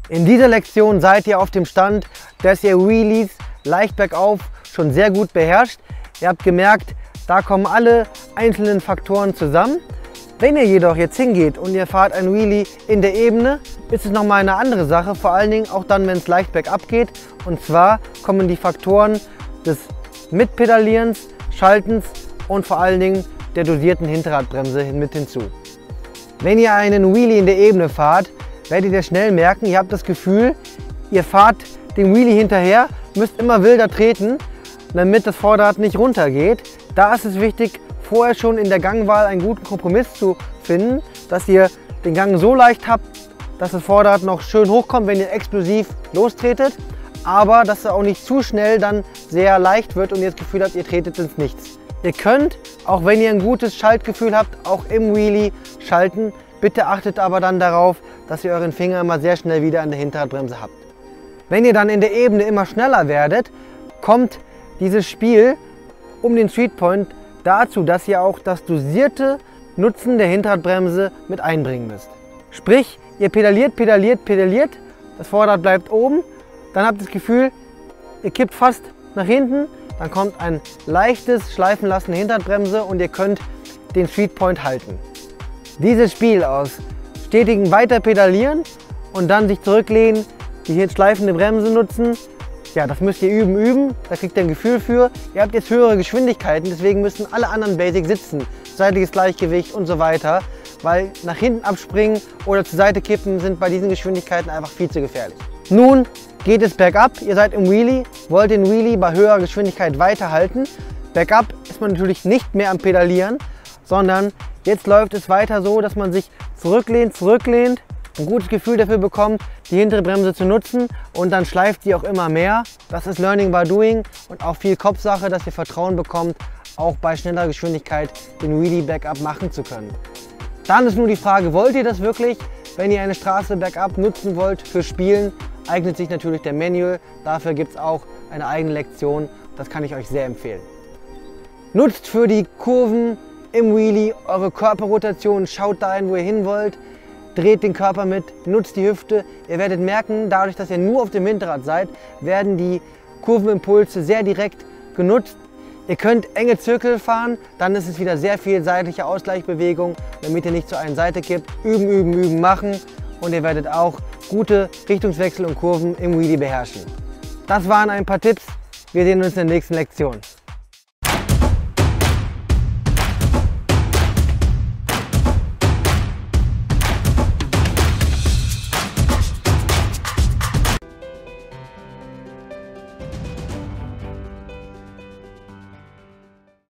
In dieser Lektion seid ihr auf dem Stand, dass ihr Wheelies leicht bergauf schon sehr gut beherrscht. Ihr habt gemerkt, da kommen alle einzelnen Faktoren zusammen. Wenn ihr jedoch jetzt hingeht und ihr fahrt ein Wheelie in der Ebene, ist es nochmal eine andere Sache, vor allen Dingen auch dann, wenn es leicht bergab geht. Und zwar kommen die Faktoren des Mitpedalierens, Schaltens und vor allen Dingen der dosierten Hinterradbremse mit hinzu. Wenn ihr einen Wheelie in der Ebene fahrt, werdet ihr schnell merken, ihr habt das Gefühl, ihr fahrt dem Wheelie hinterher, müsst immer wilder treten, damit das Vorderrad nicht runtergeht. Da ist es wichtig, vorher schon in der Gangwahl einen guten Kompromiss zu finden, dass ihr den Gang so leicht habt, dass das Vorderrad noch schön hochkommt, wenn ihr explosiv lostretet, aber dass er auch nicht zu schnell dann sehr leicht wird und ihr das Gefühl habt, ihr tretet ins Nichts. Ihr könnt, auch wenn ihr ein gutes Schaltgefühl habt, auch im Wheelie schalten. Bitte achtet aber dann darauf, dass ihr euren Finger immer sehr schnell wieder an der Hinterradbremse habt. Wenn ihr dann in der Ebene immer schneller werdet, kommt dieses Spiel um den Streetpoint dazu, dass ihr auch das dosierte Nutzen der Hinterradbremse mit einbringen müsst. Sprich, ihr pedaliert, pedaliert, pedaliert, das Vorderrad bleibt oben, dann habt ihr das Gefühl, ihr kippt fast nach hinten, dann kommt ein leichtes Schleifenlassen der Hinterradbremse und ihr könnt den Streetpoint halten. Dieses Spiel aus stetigem Weiterpedalieren und dann sich zurücklehnen, die hier schleifende Bremse nutzen, ja, das müsst ihr üben, da kriegt ihr ein Gefühl für. Ihr habt jetzt höhere Geschwindigkeiten, deswegen müssen alle anderen Basics sitzen, seitliches Gleichgewicht und so weiter, weil nach hinten abspringen oder zur Seite kippen sind bei diesen Geschwindigkeiten einfach viel zu gefährlich. Nun geht es bergab, ihr seid im Wheelie, wollt den Wheelie bei höherer Geschwindigkeit weiterhalten. Bergab ist man natürlich nicht mehr am Pedalieren, sondern jetzt läuft es weiter so, dass man sich zurücklehnt, ein gutes Gefühl dafür bekommt, die hintere Bremse zu nutzen und dann schleift die auch immer mehr. Das ist Learning by Doing und auch viel Kopfsache, dass ihr Vertrauen bekommt, auch bei schneller Geschwindigkeit den Wheelie bergab machen zu können. Dann ist nur die Frage, wollt ihr das wirklich? Wenn ihr eine Straße bergab nutzen wollt für Spielen, eignet sich natürlich der Manual. Dafür gibt es auch eine eigene Lektion, das kann ich euch sehr empfehlen. Nutzt für die Kurven im Wheelie eure Körperrotation, schaut dahin, wo ihr hin wollt, dreht den Körper mit, nutzt die Hüfte. Ihr werdet merken, dadurch, dass ihr nur auf dem Hinterrad seid, werden die Kurvenimpulse sehr direkt genutzt. Ihr könnt enge Zirkel fahren, dann ist es wieder sehr viel seitliche Ausgleichsbewegung, damit ihr nicht zur einen Seite kippt. Üben, üben, üben, machen und ihr werdet auch gute Richtungswechsel und Kurven im Wheelie beherrschen. Das waren ein paar Tipps. Wir sehen uns in der nächsten Lektion.